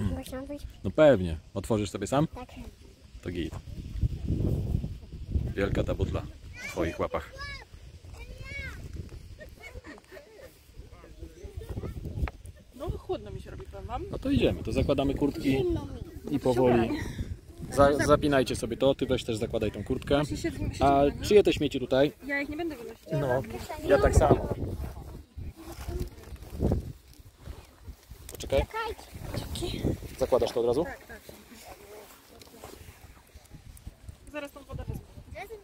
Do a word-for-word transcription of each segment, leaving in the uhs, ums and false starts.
Mogę się wyjść? No pewnie. Otworzysz sobie sam? Tak. To git. Wielka ta butla w twoich łapach. No chłodno mi się robi, powiem wam. No to idziemy, to zakładamy kurtki i powoli. Za, zapinajcie sobie to, ty weź też zakładaj tą kurtkę. A czyje te śmieci tutaj? Ja ich nie będę wynosić. No, ja tak samo. Poczekaj. Zakładasz to od razu? Tak, tak. Zaraz tą wodę wezmę.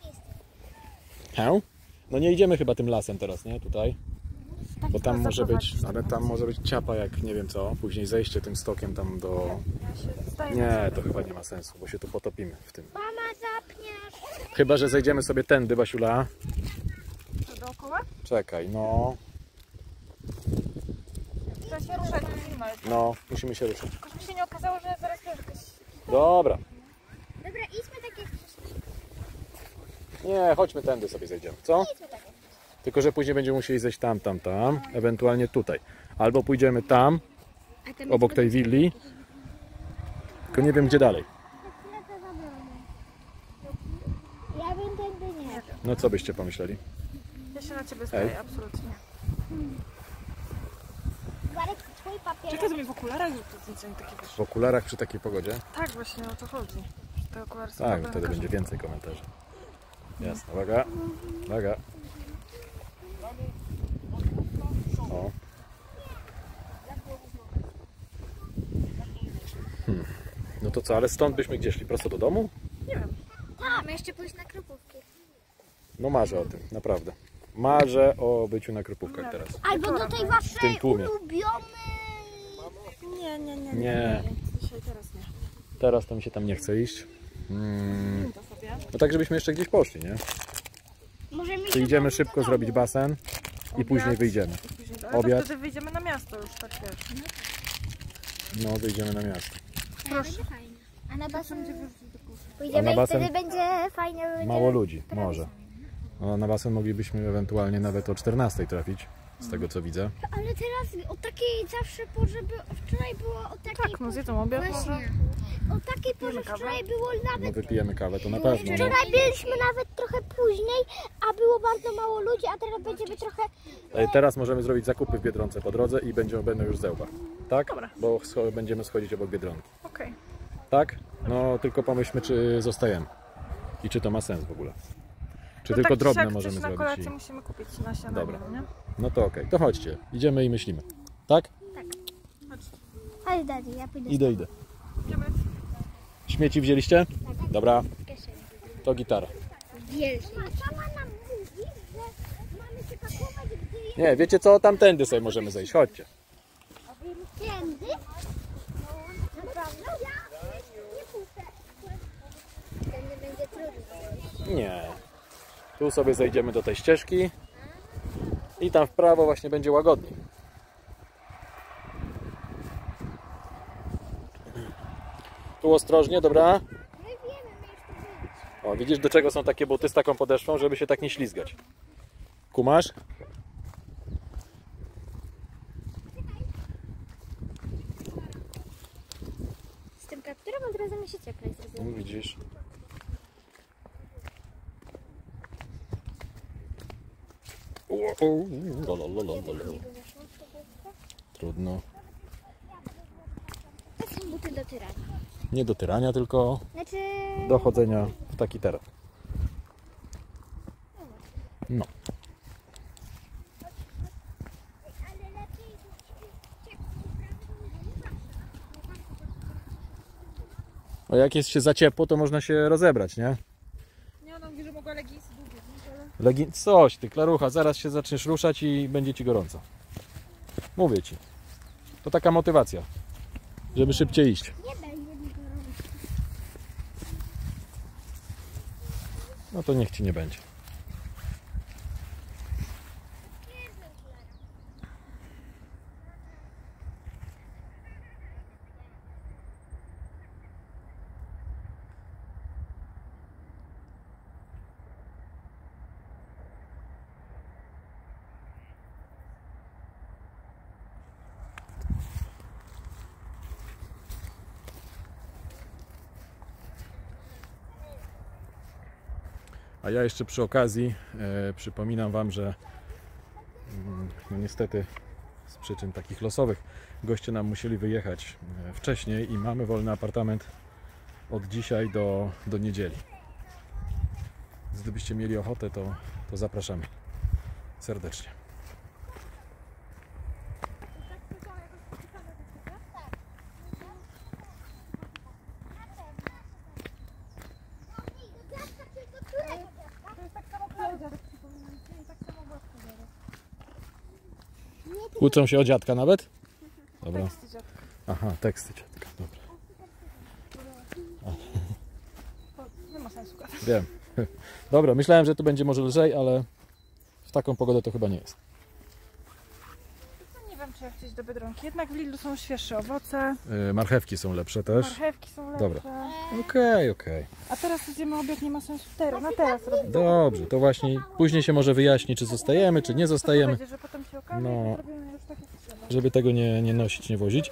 Hę? No nie idziemy chyba tym lasem teraz, nie? Tutaj. Bo tam może być, ale tam może być ciapa jak nie wiem co. Później zejście tym stokiem tam do... Nie, to chyba nie ma sensu, bo się tu potopimy w tym. Mama, zapniesz. Chyba, że zejdziemy sobie tędy, Basiula. To dookoła? Czekaj, no. Trzeba się ruszać, to zimno jest. No, musimy się ruszyć. Tylko żeby się nie okazało, że zaraz wiesz, jakaś... Dobra. Dobra, idźmy tak jak wcześniej. Nie, chodźmy tędy sobie zejdziemy, co? Idźmy tak jak wcześniej. Tylko, że później będziemy musieli zejść tam, tam, tam. Ewentualnie tutaj. Albo pójdziemy tam, A tam obok tej willi. Tylko nie wiem gdzie dalej. Ja bym tędy nie. No co byście pomyśleli? Ja się na ciebie zdaję, absolutnie. Marek, twój papier. Czekaj, to mi w okularach to nic nie takie wiesz. W okularach przy takiej pogodzie? Tak, właśnie o to chodzi. Że te okulary są Tak, dobre wtedy na będzie każdym. więcej komentarzy. Jasne, uwaga. Uwaga. O. Hmm. No to co, ale stąd byśmy gdzie szli? Prosto do domu? Nie wiem. Mamy jeszcze pójść na Krupówki. No marzę o tym, naprawdę. Marzę o byciu na Krupówkach teraz. Albo do tej W tym waszej tłumie. ulubionej. Nie, nie, nie. Nie. Dzisiaj, teraz nie. Teraz to mi się tam nie chce iść. Mm. To sobie. No tak, żebyśmy jeszcze gdzieś poszli, nie? Może mi Czy idziemy szybko zrobić basen i później wyjdziemy. I później, ale Obiad. to wtedy wyjdziemy na miasto już, tak wiesz. No, wyjdziemy na miasto. Proszę. A na basen A pójdziemy na i basen? wtedy będzie fajnie. Będzie... Mało ludzi, może. A na basen moglibyśmy ewentualnie nawet o czternastej trafić, z tego co widzę. Ale teraz o takiej zawsze porze, by... wczoraj było o takiej Tak, no zjedzą obiad może. Właśnie. O takiej porze kawę? wczoraj było No nawet... wypijemy kawę, to na pewno. No. Wczoraj byliśmy nawet trochę później, a było bardzo mało ludzi, a teraz będziemy trochę... E, Teraz możemy zrobić zakupy w Biedronce po drodze i będą, będą już zełba. Tak? Dobra. Bo scho- będziemy schodzić obok Biedronki. Okej. Tak? No tylko pomyślmy, czy zostajemy. I czy to ma sens w ogóle. Czy No tylko tak, drobne coś możemy na zrobić. kolację I... musimy kupić na śniadanie, Dobra. no nie? No to okej, to chodźcie. Idziemy i myślimy. Tak? Chodź, daddy, ja pójdę. Idę, idę. Idziemy. Śmieci wzięliście? Dobra. To gitara. Wielki. Mama nam mówi, że mamy się pakować, gdy jest Nie, wiecie co? Tamtędy sobie możemy zejść. Chodźcie. tędy. Naprawdę? Nie puszczę. Tędy będzie trudno. Nie. Tu sobie zejdziemy do tej ścieżki i tam w prawo właśnie będzie łagodniej. Tu ostrożnie, dobra? My wiemy, my już tu byliśmy. O, widzisz do czego są takie buty z taką podeszwą, żeby się tak nie ślizgać. Kumasz? Z tym kapturem od razu mi się cieplej zrobiło. No, widzisz. O, o, lo, lo, lo, lo, lo. Trudno. To są buty do tyrania. Nie do tyrania, tylko Znaczy... do chodzenia w taki teren. No. Ale lepiej A jak jest się za ciepło, to można się rozebrać, nie? Nie, ona mówi, że mogła leginsy długie, ale... Legin... Coś, ty klarucha, zaraz się zaczniesz ruszać i będzie ci gorąco. Mówię ci. To taka motywacja, żeby szybciej iść. nie będzie mi gorąco. No to niech ci nie będzie. A ja jeszcze przy okazji e, przypominam Wam, że mm, no niestety z przyczyn takich losowych goście nam musieli wyjechać e, wcześniej i mamy wolny apartament od dzisiaj do, do niedzieli. Więc gdybyście mieli ochotę, to, to zapraszamy serdecznie. Uczą się o dziadka nawet? Dobra. Teksty dziadka. Aha, teksty dziadka, dobra. Nie ma sensu gadać. Wiem. Dobra, myślałem, że to będzie może lżej, ale w taką pogodę to chyba nie jest. No nie wiem, czy ja chcę iść do Biedronki. Jednak w Lidlu są świeższe owoce. Yy, marchewki są lepsze też. Marchewki są lepsze. Dobra. Okej, okej. A teraz zjemy obiad, nie ma sensu teraz, na teraz robić. Dobrze, to właśnie później się może wyjaśni, czy zostajemy, czy nie To zostajemy, będzie, że potem się okaże, No. no. zrobimy już tak jak trzeba. żeby tego nie, nie nosić, nie wozić.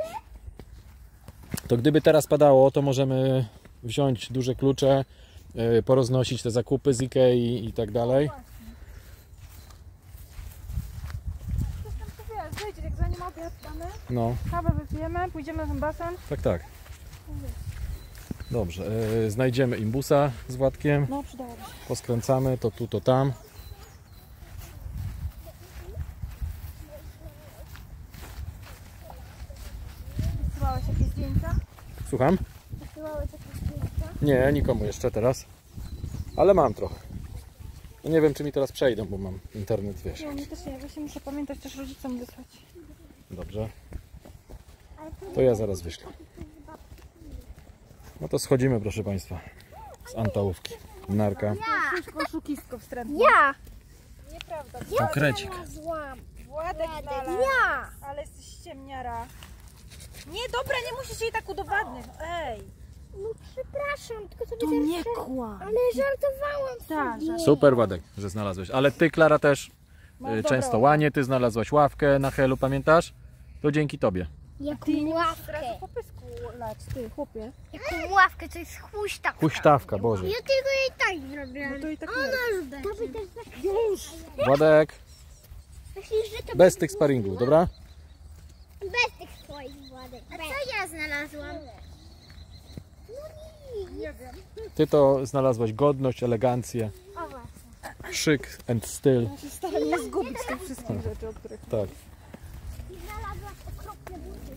To gdyby teraz padało, to możemy wziąć duże klucze, yy, poroznosić te zakupy z Ikei i tak dalej. Jestem tu, wiesz, zejdzie, jak zanim obiad damy, No, kawę wypijemy, pójdziemy na ten basen. tak, tak. Dobrze, yy, znajdziemy imbusa z Władkiem, No, przydałoby się. poskręcamy to tu, to tam. Wysyłałeś jakieś zdjęcia? Słucham? Wysyłałeś jakieś zdjęcia? Nie, nikomu jeszcze teraz, ale mam trochę. No nie wiem, czy mi teraz przejdą, bo mam internet, wiesz. Nie, mi też nie, właśnie muszę pamiętać też rodzicom wysłać. Dobrze, to ja zaraz wyślę. No to schodzimy, proszę Państwa, z Antałówki. Narka. Wszystko oszukistko wstrętne. Ja! Nieprawda. Konkrecik. Znalazłam. Władek znalazł. Ja! Ale jesteś ściemniara. Nie, dobra, nie musisz jej tak udowadniać. Ej. No przepraszam, tylko sobie To żartowałam. nie kłam. Ale żartowałam Tak, sobie. Super, Władek, że znalazłeś. Ale Ty, Klara, też No, y, dobra. często łanie, Ty znalazłaś ławkę na Helu, pamiętasz? To dzięki Tobie. Jaką Ty nie musisz ławkę? teraz po pysku lać, ty, chłopie. Jaką ławkę? To jest huśtawka. Huśtawka, Boże. Ja tylko jej tak zrobię. No to i tak Ona nie. już będzie. To by też tak... Już! Władek, Myślisz, że to bez tych sparingów, dobra? Bez tych swoich Władek. A co ja znalazłam? No nic. Nie wiem. Ty to znalazłaś godność, elegancję, O właśnie. szyk and styl. Ja się staram nie zgubić tych wszystkich rzeczy, o których... Tak. I znalazłaś okropne buty.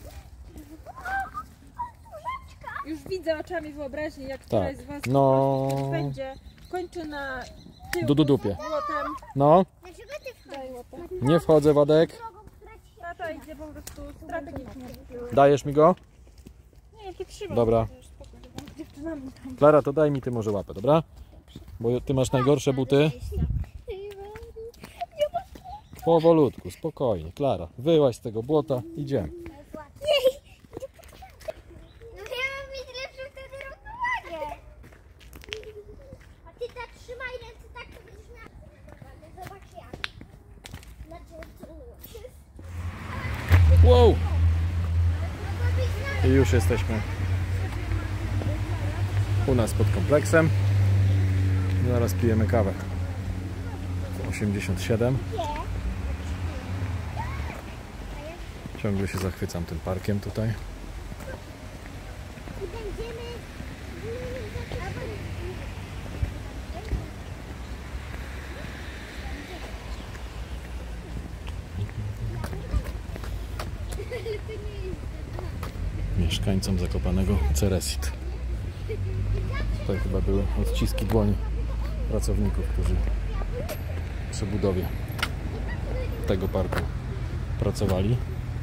Już widzę oczami wyobraźni, jak Tak. któraś z was No. po prostu będzie kończy na tyłku Du, du, dupie. z łotem. No, Dlaczego ty Daj wchodzisz? łopę. nie wchodzę, Władek. Drogą, która ci się... Tata idzie po prostu strategicznie. Dajesz mi go? Nie, ja się trzymam. Dobra. To już spoko, że tam z dziewczynami tam. Klara, to daj mi Ty może łapę, dobra? Bo Ty masz najgorsze buty. Powolutku, spokojnie. Klara, wyłaź z tego błota, idziemy. No ja mam mieć lepszą wtedy równowagę. A ty tak trzymaj ręce, tak to będziesz miała. Zobacz jak. Znaczy, tu. Wow! Mogłabyś znaleźć. I już jesteśmy u nas pod kompleksem. Zaraz pijemy kawę. osiemdziesiąt siedem. Ciągle się zachwycam tym parkiem tutaj. I będziemy... Mieszkańcom Zakopanego Ceresit. Tutaj chyba były odciski dłoni pracowników, którzy przy budowie tego parku pracowali.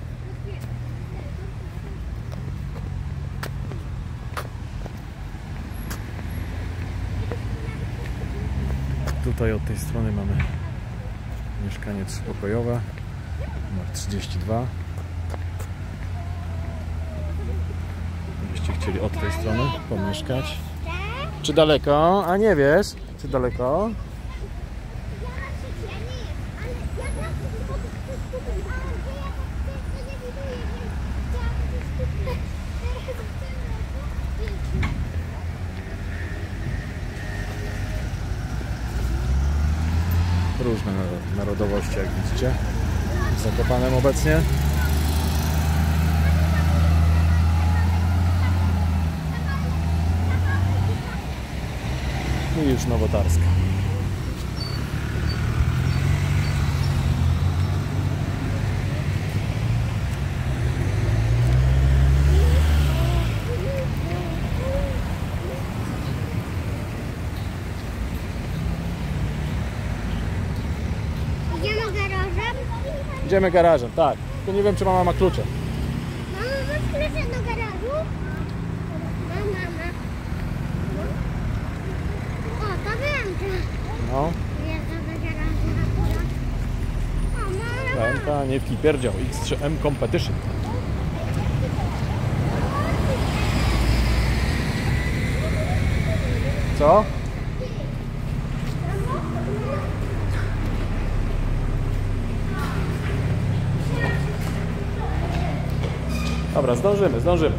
Tutaj od tej strony mamy mieszkanie trzypokojowe numer trzydzieści dwa. Gdybyście chcieli od tej strony pomieszkać. Czy daleko? A nie wiesz? Czy daleko? goście, jak widzicie. W Zakopanem obecnie. I już Nowotarska. Idziemy garażem. Idziemy garażem, tak. Tylko nie wiem, czy mama ma klucze. Mama, masz klucze do garażu? No, mama. O, to wiem, że No, jest do garażu akurat. O, mama. ręka, nie w pierdział. X trzy M Competition. Co? Dobra, zdążymy, zdążymy.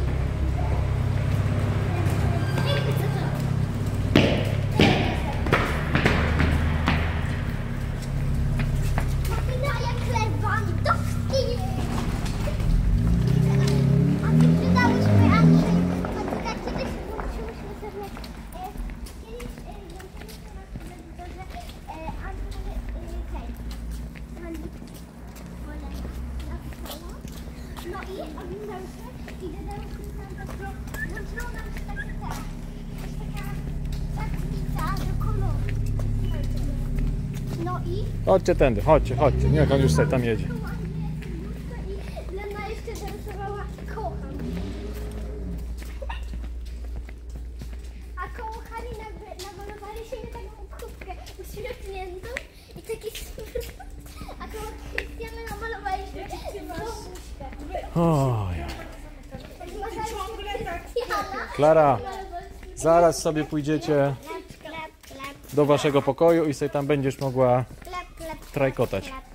Martyna, jak chleba, doski. A ty przydałyśmy Andrzej. Martyna, kiedyś włączyłyśmy sobie... e, Kiedyś e, włączyliśmy na telewizorze e, Andrzej... e, hej. Andrzej, Ola, napisała. No i oglądałyśmy i dodałyśmy tam po prostu... Włączyło nam się takie te... Jakaś taka... tablica do koloru. No i... Chodźcie tędy, chodźcie, chodźcie. Niech on już sobie tam jedzie. I Lena jeszcze narysowała kocham. A koło Hani namalowaliśmy taką kubkę uśmiechniętą i taki smutny. A koło Krystiana namalowaliśmy babuśkę. Oj. Ciągle tak. Klara, zaraz sobie pójdziecie Klep, klep, klep, do waszego pokoju i sobie tam będziesz mogła klep, klep, trajkotać. klep.